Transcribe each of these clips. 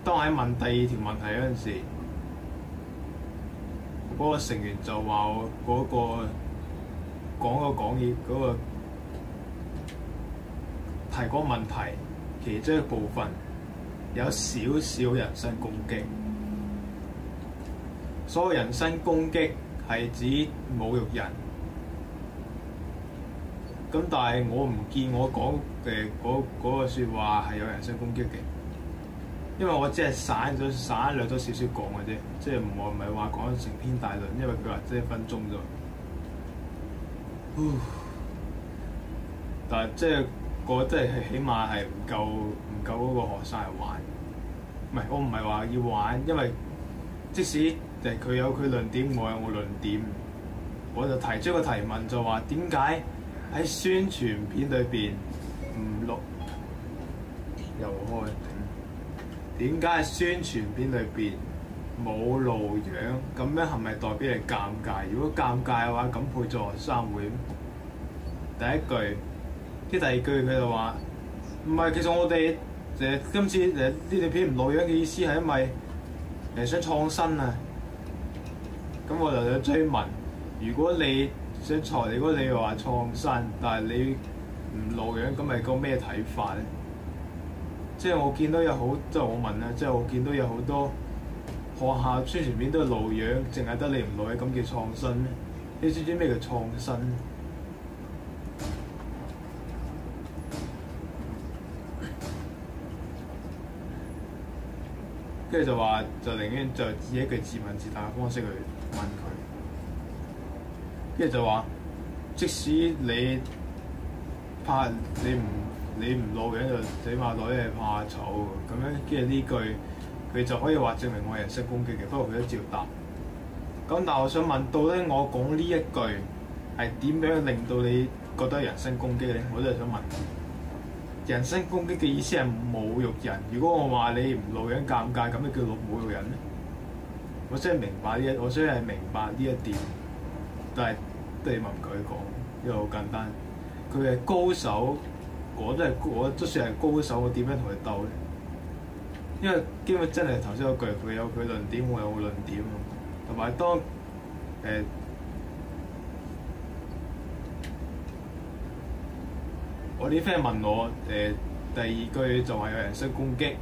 當喺問第二條問題嗰陣時，嗰個成員就話我嗰個講義嗰個提嗰個問題，其中一部分有少少人身攻擊。所謂人身攻擊係指侮辱人。咁但係我唔見我講嘅嗰個説話係有人身攻擊嘅，因為我只係省略咗少少講嘅啫，即係我唔係話講成篇大論，因為佢話即係1分鐘啫。但係即係我真係起碼係唔夠嗰個學生嚟玩，唔係我唔係話要玩，因為即使佢有佢論點，我有我論點，我就提出個提問就話點解喺宣傳片裏邊唔錄又開？點解喺宣傳片裏邊冇露樣？咁樣係咪代表你尷尬？如果尷尬嘅話，咁配作學生會第一句，啲第二句佢就話唔係，其實我哋今次呢條片唔露樣嘅意思係因為想創新啊。咁我就想追問，如果你話創新，但係你唔露樣，咁係個咩睇法咧？即係我見到有好，即係我問啦，即係我見到有好多學校宣傳片都係露樣，淨係得你唔露樣，咁叫創新咩？你知唔知咩叫創新？跟住就話，就寧願就以一句自問自答嘅方式去問佢。跟住就話，即使你怕你唔露樣，就起碼攞嘢怕醜咁樣。跟住呢句佢就可以話證明我係人身攻擊嘅，不過佢都照答。咁但係我想問到咧，我講呢一句係點樣令到你覺得人身攻擊咧？我都係想問。人身攻擊嘅意思係侮辱人。如果我話你唔露樣尷尬，咁你叫侮辱人咧？我真係明白呢一點，但係都係問佢講，因為好簡單。佢係高手，我都算係高手，我點樣同佢鬥咧？因為基本真係頭先嗰句，佢有佢論點，我有我論點，同埋當我啲 friend 問我第二句就話有人身攻擊，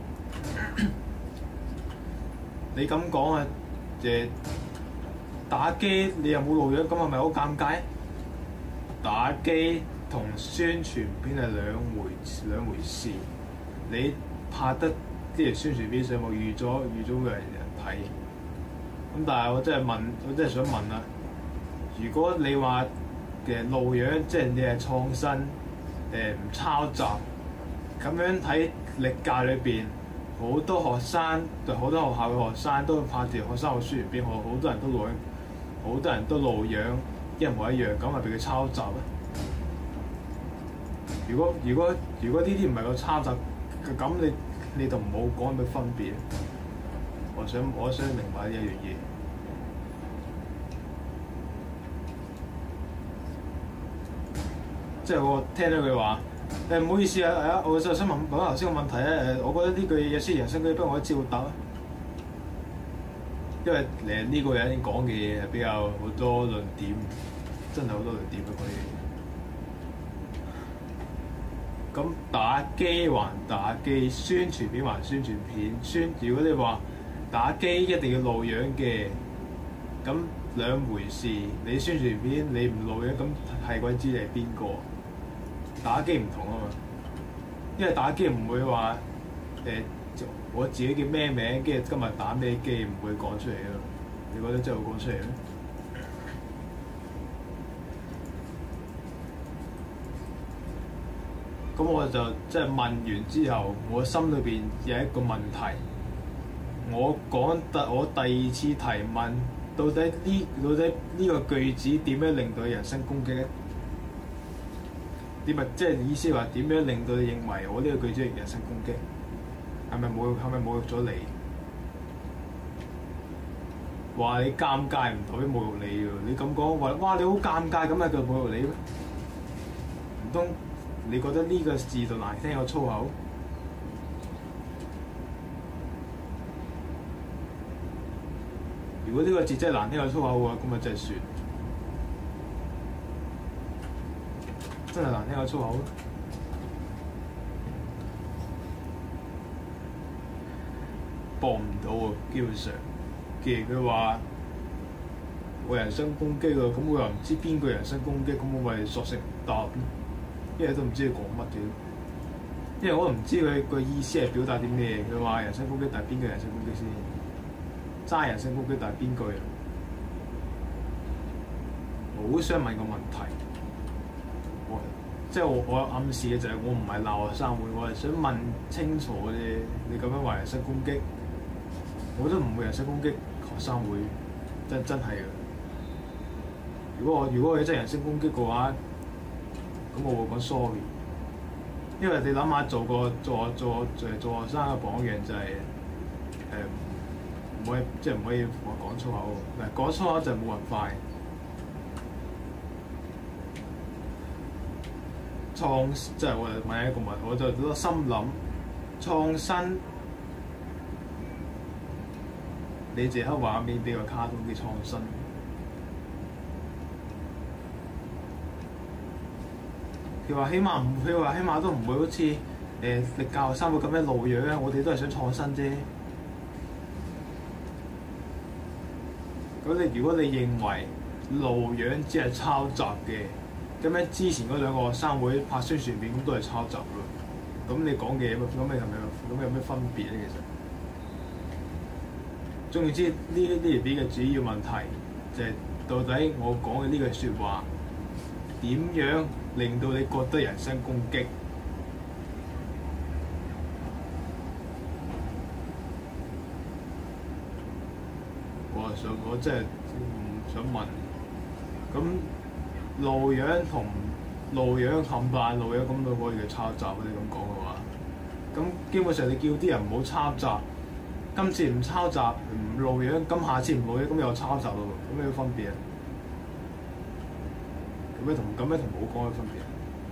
你咁講啊？打機你又冇露樣，咁係咪好尷尬？打機同宣傳片係兩回事。你拍得啲條宣傳片上網預咗會有人睇，咁但係我真係想問啊，如果你話露樣，即係你係創新。唔抄襲咁樣，睇歷屆裏邊好多學生，好多學校嘅學生都拍條學生嘅宣傳片，好多人都露樣，好多人都露樣，一模一樣，咁係俾佢抄襲咧？如果呢啲唔係個抄襲，咁你就唔好講咩分別。我想明白呢一樣嘢。即係我聽到佢話唔好意思啊，我就想問頭先個問題咧。我覺得呢句嘢有啲人身攻擊，不過我照答，因為呢個人講嘅嘢係比較好多論點，真係好多論點嗰啲。咁打機還打機，宣傳片還宣傳片。如果你話打機一定要露樣嘅，咁兩回事。你宣傳片你唔露樣，咁係鬼知你係邊個？打機唔同啊嘛，因為打機唔會話我自己叫咩名，跟住今日打咩機，唔會講出嚟咯。你覺得真係會講出嚟咩？咁我就即係問完之後，我心裏邊有一個問題。我第二次提問，到底呢個句子點樣令到人身攻擊咧？即係意思話點樣令到你認為我呢個句子係人身攻擊？係咪侮辱咗你？話你尷尬唔代表侮辱你喎？你咁講話，哇你好尷尬，咁係叫侮辱你咩？唔通你覺得呢個字就難聽有粗口？ 如果呢個字真係難聽過粗口嘅話，咁咪真係算，真係難聽過粗口。播唔到喎，基本上。既然佢話我人身攻擊喎，咁我又唔知邊個人身攻擊，咁我咪索性唔答咯。因為都唔知佢講乜嘅，因為我都唔知佢個意思係表達啲咩。佢話人身攻擊，但係邊個人身攻擊先？齋人身攻擊，但係邊個人？我好想問個問題，即係我暗示嘅就係我唔係鬧學生會，我係想問清楚嘅啫。你咁樣話人身攻擊，我都唔會人身攻擊學生會，真係嘅。如果我真係人身攻擊嘅話，咁我會講 sorry。因為你諗下做學生嘅榜樣就係唔可以唔可以話講粗口喎？嗱，講粗口就冇人快。即係我問一個問題，我就喺度心諗創新，你淨係畫面比較卡通啲創新。佢話起碼都唔會好似你教學生會咁樣露樣啊！我哋都係想創新啫。咁如果你認為露樣只係抄襲嘅，咁樣之前嗰兩個學生會拍宣傳片咁都係抄襲咯。咁你講嘅嘢咁有咩分別咧？其實總言之，呢條片嘅主要問題就係到底我講嘅呢句説話點樣令到你覺得人身攻擊？我真係想問，咁露樣同露樣冚唪唥露樣，咁都可以叫抄襲？你咁講嘅話，咁基本上你叫啲人唔好抄襲，今次唔抄襲唔露樣，咁下次唔露樣，咁又抄襲咯，咁有咩分別啊？咁樣同冇講嘅分別？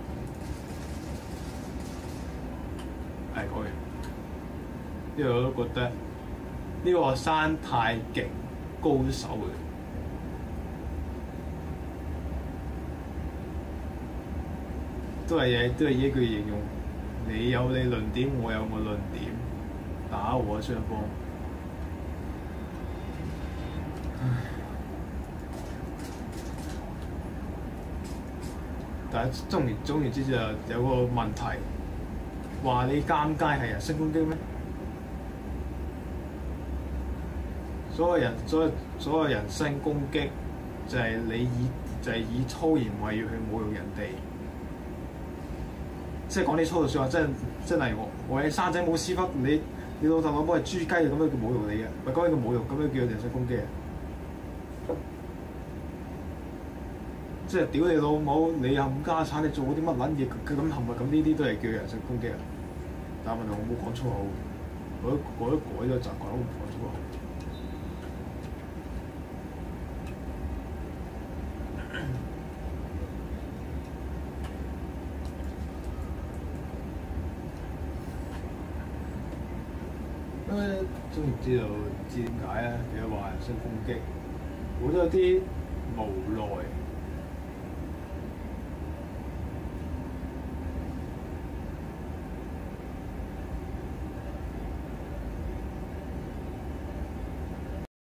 係講完，因為我都覺得呢個學生太勁，高手嘅。都係以一句形容，你有你論點，我有我論點，打和雙方。但係總言之就有個問題，話你監街係人身攻擊咩？所有人身攻擊就係以粗言穢語去侮辱人哋。即係講啲粗嘅説話，真係我你生仔冇屎忽，你老豆老母係豬雞，咁樣叫侮辱你嘅，唔係講呢個侮辱，咁樣叫人身攻擊啊！即係屌你老母，你冚家產，你做啲乜撚嘢？佢咁冚咪咁呢啲都係叫人身攻擊啊！但係問題我冇講粗口，我都改咗習慣，我唔講粗口。終於知點解啊？佢話人身攻擊，我都有啲無奈。